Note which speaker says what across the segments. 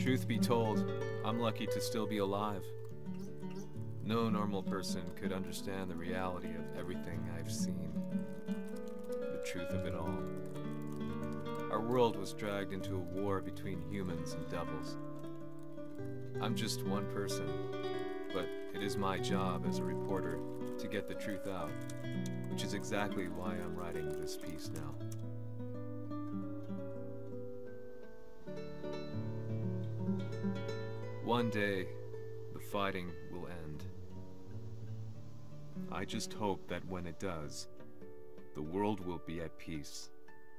Speaker 1: Truth be told, I'm lucky to still be alive. No normal person could understand the reality of everything I've seen. The truth of it all. Our world was dragged into a war between humans and devils. I'm just one person, but it is my job as a reporter to get the truth out, which is exactly why I'm writing this piece now. One day, the fighting will end. I just hope that when it does, the world will be at peace.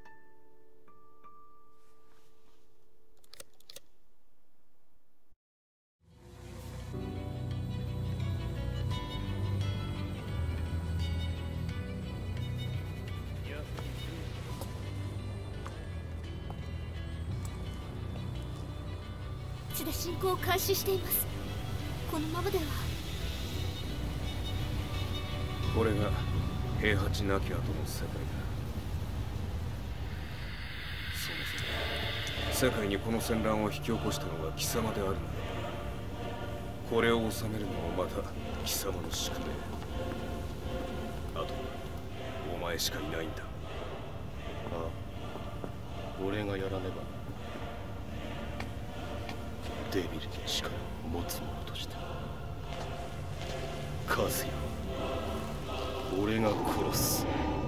Speaker 2: で進行を開始しています。このままでは。
Speaker 3: これが平八なき後の世界だ。そもそも世界にこの戦乱を引き起こしたのは貴様であるのだ。これを治めるのもまた貴様の宿命。あとはお前しかいないんだ。
Speaker 4: ああ、俺がやらねば。デビルの力を持つ者としてカズヤ、俺が殺す。